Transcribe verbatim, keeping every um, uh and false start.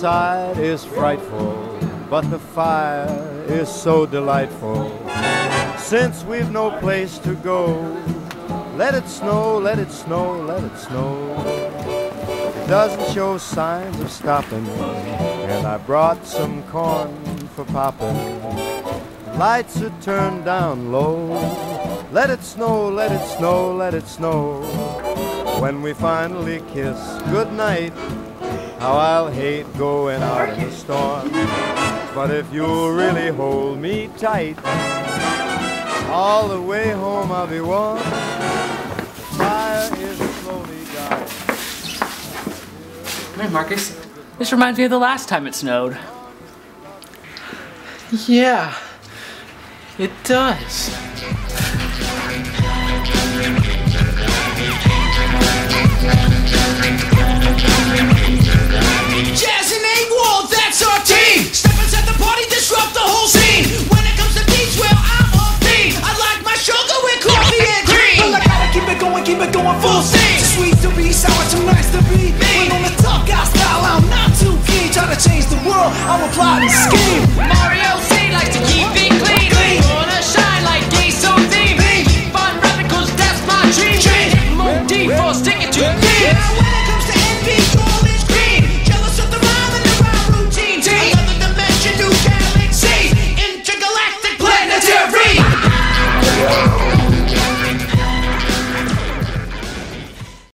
outside is frightful, but the fire is so delightful. Since we've no place to go, let it snow, let it snow, let it snow. It doesn't show signs of stopping, and I brought some corn for popping. Lights are turned down low. Let it snow, let it snow, let it snow. When we finally kiss goodnight, how I'll hate going out in the storm. But if you'll really hold me tight, all the way home I'll be warm. The fire is slowly dying. Hey, Marcus. This reminds me of the last time it snowed. Yeah, it does. Jazz and eight Wall, that's our team. Step inside the party, disrupt the whole scene. When it comes to beats, well, I'm on theme. I like my sugar with coffee and cream. Well, I gotta keep it going, keep it going full steam. Too sweet to be sour, too nice to be mean. On the tough guy style, I'm not too keen. Try to change the world, I'm a plotting scheme. Mario